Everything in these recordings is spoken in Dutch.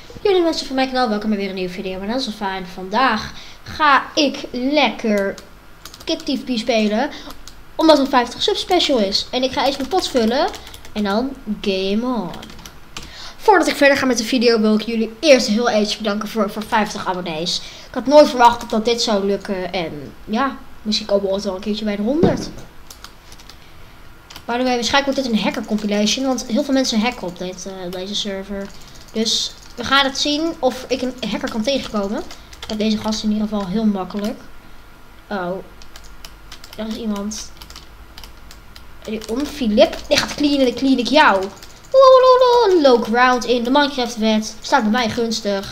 Jullie mensen van mijn kanaal, welkom bij weer een nieuwe video. Maar dat is wel fijn. Vandaag ga ik lekker Kid TVP spelen, omdat het 50 sub special is. En ik ga eens mijn pot vullen en dan game on. Voordat ik verder ga met de video wil ik jullie eerst heel eventjes bedanken voor 50 abonnees. Ik had nooit verwacht dat dit zou lukken en ja, misschien komen we ooit wel een keertje bij de 100. By the way, waarschijnlijk wordt dit een hacker compilation, want heel veel mensen hacken op deze server. Dus we gaan het zien of ik een hacker kan tegenkomen. Bij deze gast in ieder geval heel makkelijk. Oh, er is iemand. Filip, die gaat cleanen, dan clean ik jou. Low ground in de Minecraft wet. Staat bij mij gunstig.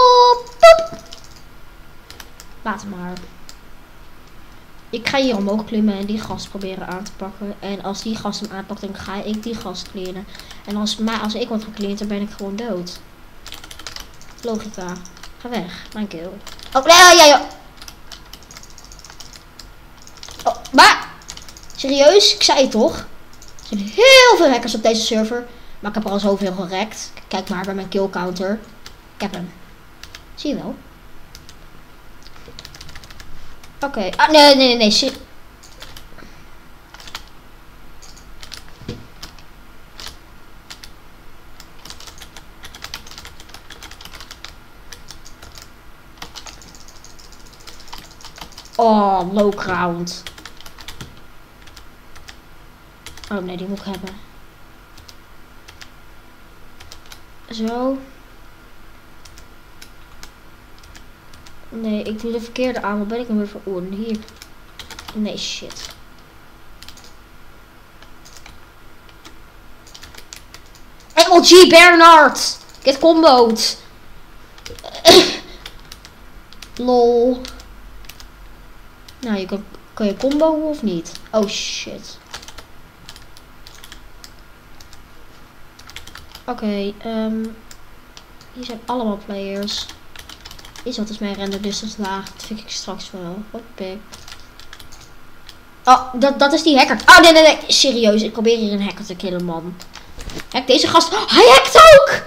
Laat hem maar. Ik ga hier omhoog klimmen en die gast proberen aan te pakken. En als die gast hem aanpakt, dan ga ik die gast cleanen. En als ik word gecleand, dan ben ik gewoon dood. Logica. Ga weg. Mijn kill. Oh, ja. Oh, maar. Serieus? Ik zei het toch? Er zijn heel veel hackers op deze server. Maar ik heb er al zoveel gerekt. Kijk maar bij mijn kill counter. Ik heb hem. Zie je wel? Oké. Ah, nee. Oh, low ground. Oh nee, die moet ik hebben. Zo. Nee, ik doe de verkeerde aan. Wat ben ik nou weer voor oren? Hier. Nee, shit. MLG Bernard! Get combo'd. Lol. Nou, je kan je combo of niet? Oh shit. Oké, hier zijn allemaal players. Wat is mijn render distance laag? Dat vind ik straks wel. Oké. Oh, dat is die hacker. Oh, nee. Serieus, ik probeer hier een hacker te killen, man. Hack deze gast. Oh, hij hackt ook!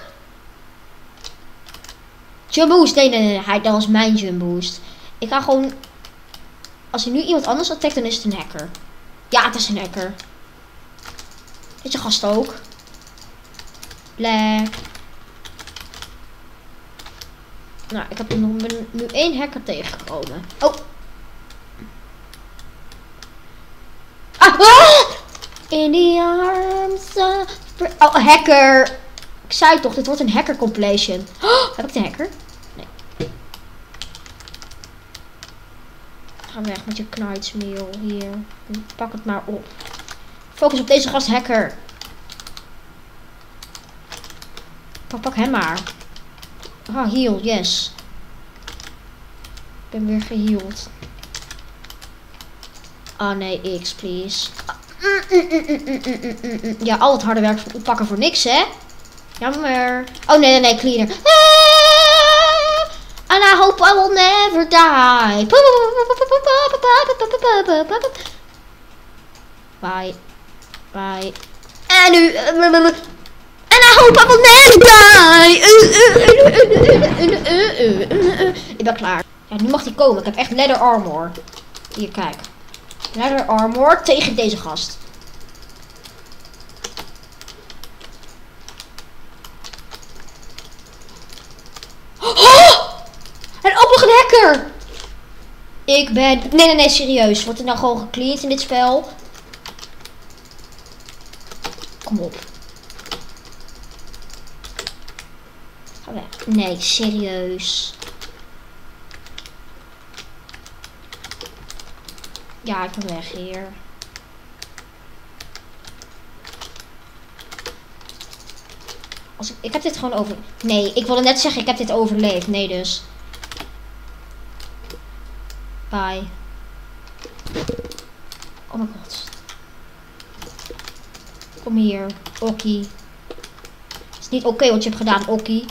Jump boost. Nee. Dat was mijn jump boost. Ik ga gewoon... Als hij nu iemand anders attackt, dan is het een hacker. Ja, het is een hacker. Deze gast ook. Black. Nou, ik heb er nog nu 1 hacker tegengekomen. Oh. In the arms of... Oh, hacker. Ik zei toch, dit wordt een hacker compilation. Oh, heb ik de hacker? Nee. Ga weg met je knijtsmeel hier. Pak het maar op. Focus op deze gast hacker. Pak hem maar. Ah, heal, yes. Ik ben weer geheeld. Oh nee, X, please. Ja, al het harde werk oppakken voor niks, hè? Jammer. Oh nee, cleaner. And I hope I will never die. Bye. En nu... And I hope I will never die. Ik ben klaar. Ja, nu mag hij komen. Ik heb echt leather armor. Hier, kijk. Leather armor tegen deze gast. Oh! En ook nog een hacker. Ik ben... Nee, serieus. Wordt er nou gewoon gecleaned in dit spel? Kom op. Ga weg. Nee, serieus. Ja, ik ben weg hier. Ik heb dit gewoon over... Nee, ik wilde net zeggen, ik heb dit overleefd. Nee, dus. Bye. Oh mijn god. Kom hier, Okkie. Het is niet oké wat je hebt gedaan, Okkie.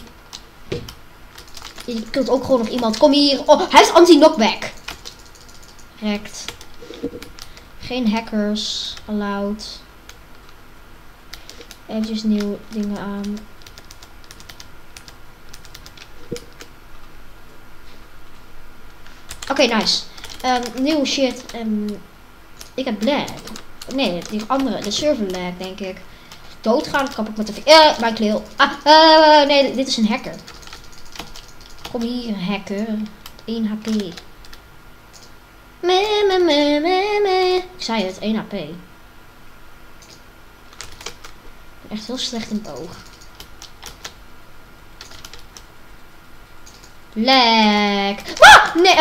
Je kunt ook gewoon nog iemand. Kom hier. Oh, hij heeft anti-knockback. Rekt. Geen hackers allowed. Eventjes nieuwe dingen aan. Oké, nice. Nieuwe shit. Ik heb lag. Nee, die andere. De server lag, denk ik. Doodgaan, kap ik met de... mijn kleel. Nee, dit is een hacker. Kom hier, hacker. 1 HP. Ik zei het, 1 HP. Echt heel slecht in het oog. Lag. Nee,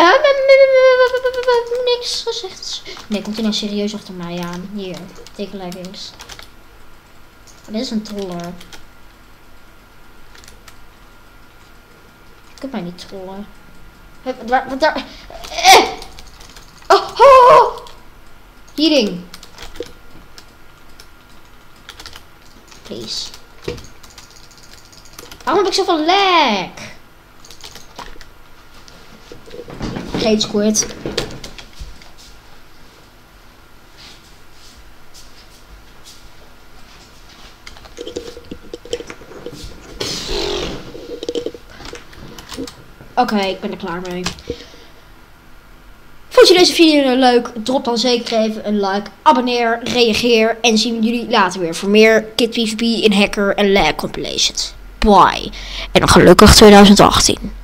niks gezegd. Nee, komt hij nou serieus achter mij aan? Hier, take leggings. Dit is een troller. Je kunt mij niet trollen. Wat daar? Oh! Heating. Please. Waarom heb ik zoveel lag? Geen squid. Oké, ik ben er klaar mee. Vond je deze video nou leuk? Drop dan zeker even een like, abonneer, reageer en zien we jullie later weer voor meer Kid PvP in Hacker en Lag compilations. Bye. En een gelukkig 2018.